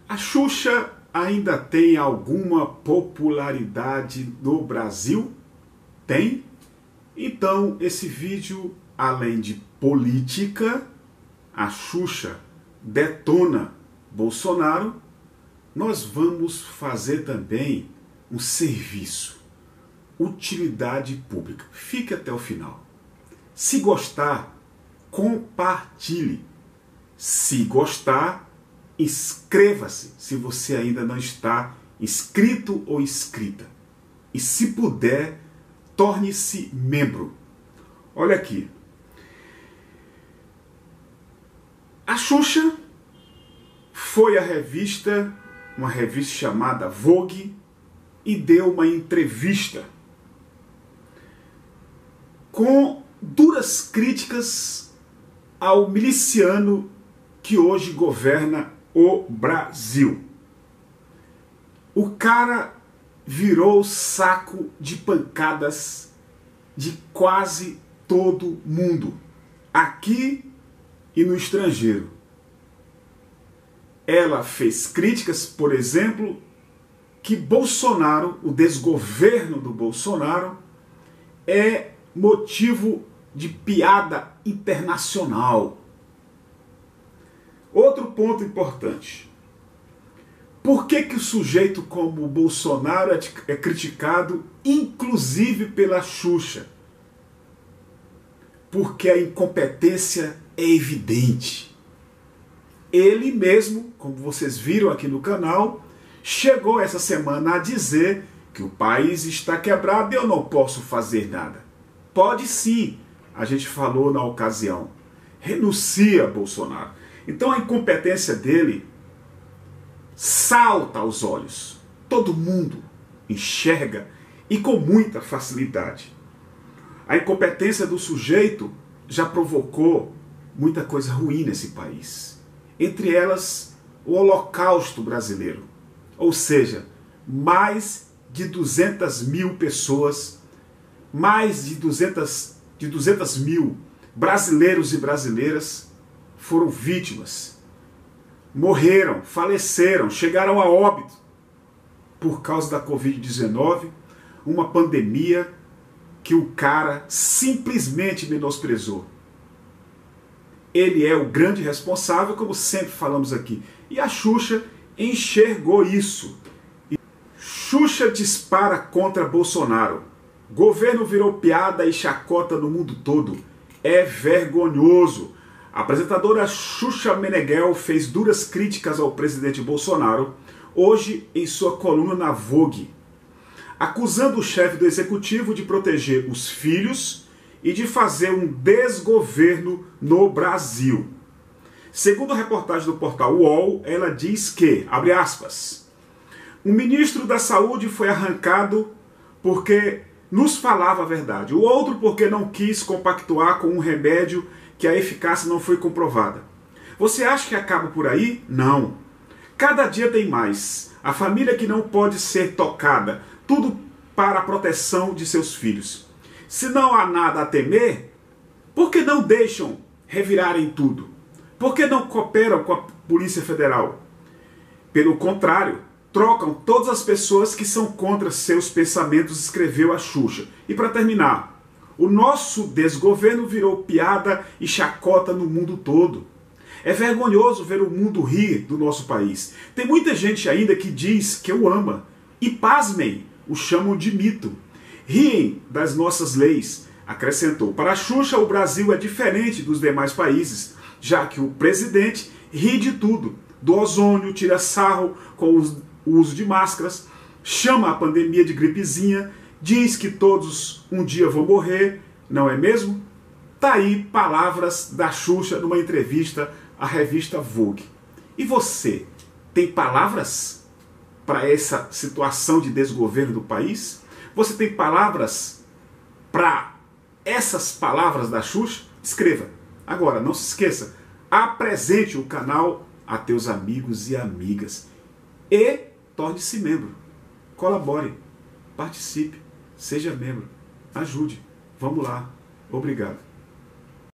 A Xuxa ainda tem alguma popularidade no Brasil? Tem? Então, esse vídeo, além de política, a Xuxa detona Bolsonaro, nós vamos fazer também um serviço, utilidade pública. Fique até o final. Se gostar, compartilhe. Se gostar, inscreva-se se você ainda não está inscrito ou inscrita. E se puder, torne-se membro. Olha aqui. A Xuxa foi à revista, uma revista chamada Vogue, e deu uma entrevista com duras críticas ao miliciano que hoje governa o Brasil. O cara virou saco de pancadas de quase todo mundo, aqui e no estrangeiro. Ela fez críticas, por exemplo, que Bolsonaro, o desgoverno do Bolsonaro, é motivo de piada internacional. Outro ponto importante. Por que o sujeito como o Bolsonaro é criticado, inclusive pela Xuxa? Porque a incompetência é evidente. Ele mesmo, como vocês viram aqui no canal, chegou essa semana a dizer que o país está quebrado e eu não posso fazer nada. Pode sim, a gente falou na ocasião. Renuncia, Bolsonaro. Então a incompetência dele salta aos olhos. Todo mundo enxerga e com muita facilidade. A incompetência do sujeito já provocou muita coisa ruim nesse país. Entre elas, o Holocausto brasileiro. Ou seja, mais de 200 mil pessoas, mais de 200 mil brasileiros e brasileiras foram vítimas, morreram, faleceram, chegaram a óbito por causa da Covid-19, uma pandemia que o cara simplesmente menosprezou. Ele é o grande responsável, como sempre falamos aqui. E a Xuxa enxergou isso. Xuxa dispara contra Bolsonaro. Governo virou piada e chacota no mundo todo. É vergonhoso. A apresentadora Xuxa Meneghel fez duras críticas ao presidente Bolsonaro hoje em sua coluna na Vogue, acusando o chefe do executivo de proteger os filhos e de fazer um desgoverno no Brasil. Segundo a reportagem do portal UOL, ela diz que, abre aspas, o ministro da Saúde foi arrancado porque nos falava a verdade, o outro porque não quis compactuar com um remédio que a eficácia não foi comprovada. Você acha que acaba por aí? Não. Cada dia tem mais. A família que não pode ser tocada, tudo para a proteção de seus filhos. Se não há nada a temer, por que não deixam revirarem tudo? Por que não cooperam com a Polícia Federal? Pelo contrário, trocam todas as pessoas que são contra seus pensamentos, escreveu a Xuxa. E para terminar, o nosso desgoverno virou piada e chacota no mundo todo. É vergonhoso ver o mundo rir do nosso país. Tem muita gente ainda que diz que o ama. E pasmem, o chamam de mito. Riem das nossas leis, acrescentou. Para a Xuxa, o Brasil é diferente dos demais países, já que o presidente ri de tudo. Do ozônio, tira sarro com o uso de máscaras, chama a pandemia de gripezinha, diz que todos um dia vão morrer, não é mesmo? Tá aí palavras da Xuxa numa entrevista à revista Vogue. E você, tem palavras para essa situação de desgoverno do país? Você tem palavras para essas palavras da Xuxa? Escreva. Agora, não se esqueça, apresente o canal a teus amigos e amigas e torne-se membro. Colabore, participe, seja membro, ajude. Vamos lá. Obrigado.